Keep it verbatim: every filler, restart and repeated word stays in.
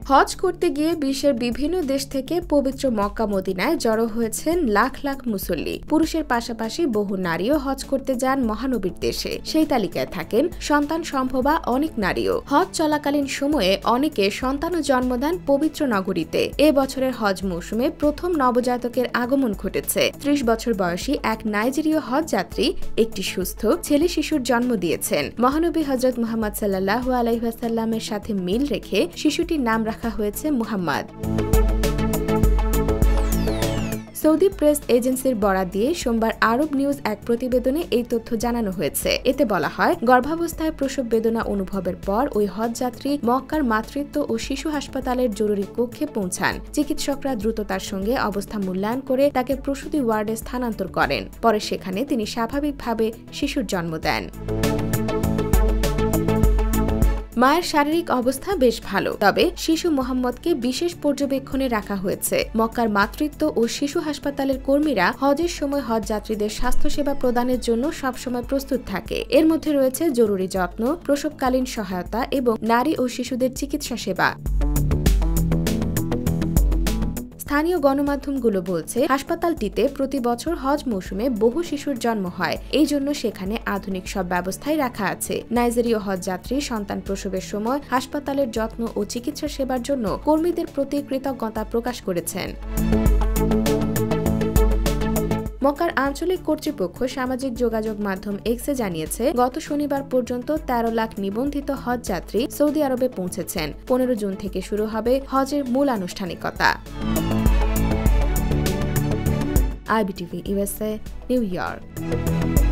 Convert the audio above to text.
হজ করতে গিয়ে বিশ্বের বিভিন্ন দেশ থেকে পবিত্র মক্কা মদিনায় জড়ো হয়েছেন লাখ লাখ মুসল্লি। পুরুষের পাশাপাশি বহু নারীও হজ করতে যান মহানবীর দেশে। সেই তালিকায় থাকেন সন্তান সম্ভবা অনেক নারীও। হজ চলাকালীন সময়ে অনেকে সন্তানও জন্ম দেন পবিত্র নগরীতে। এ বছরের হজ মৌসুমে প্রথম নবজাতকের আগমন ঘটেছে। ত্রিশ বছর বয়সী এক নাইজেরীয় হজ যাত্রী একটি সুস্থ ছেলে শিশুর জন্ম দিয়েছেন। মহানবী হযরত মুহাম্মদ সাল্লাল্লাহু আলাইহি ওয়াসাল্লামের সাথে মিল রেখে শিশুটির নাম রাখা হয়েছে মুহাম্মদ। সৌদি প্রেস এজেন্সির বরাত দিয়ে সোমবার আরব নিউজ এক প্রতিবেদনে এই তথ্য জানানো হয়েছে। এতে বলা হয়, গর্ভাবস্থায় প্রসব বেদনা অনুভবের পর ওই হজযাত্রী মক্কার মাতৃত্ব ও শিশু হাসপাতালের জরুরি কক্ষে পৌঁছান। চিকিৎসকরা দ্রুত তার সঙ্গে অবস্থা মূল্যায়ন করে তাকে প্রসূতি ওয়ার্ডে স্থানান্তর করেন। পরে সেখানে তিনি স্বাভাবিকভাবে শিশুর জন্ম দেন। মায়ের শারীরিক অবস্থা বেশ ভালো, তবে শিশু মোহাম্মদকে বিশেষ পর্যবেক্ষণে রাখা হয়েছে। মক্কার মাতৃত্ব ও শিশু হাসপাতালের কর্মীরা হজের সময় হজ যাত্রীদের স্বাস্থ্যসেবা প্রদানের জন্য সবসময় প্রস্তুত থাকে। এর মধ্যে রয়েছে জরুরি যত্ন, প্রসবকালীন সহায়তা এবং নারী ও শিশুদের চিকিৎসা সেবা। স্থানীয় গণমাধ্যমগুলো বলছে, হাসপাতালটিতে প্রতি বছর হজ মৌসুমে বহু শিশুর জন্ম হয়। এই জন্য সেখানে আধুনিক সব ব্যবস্থাই রাখা আছে। নাইজেরীয় হজযাত্রী সন্তান প্রসবের সময় হাসপাতালের যত্ন ও চিকিৎসা সেবার জন্য কর্মীদের প্রতি কৃতজ্ঞতা প্রকাশ করেছেন। মক্কার আঞ্চলিক কর্তৃপক্ষ সামাজিক যোগাযোগ মাধ্যম এক্সে জানিয়েছে, গত শনিবার পর্যন্ত তেরো লাখ নিবন্ধিত হজ যাত্রী সৌদি আরবে পৌঁছেছেন। পনেরো জুন থেকে শুরু হবে হজের মূল আনুষ্ঠানিকতা। IBTV USA, New York.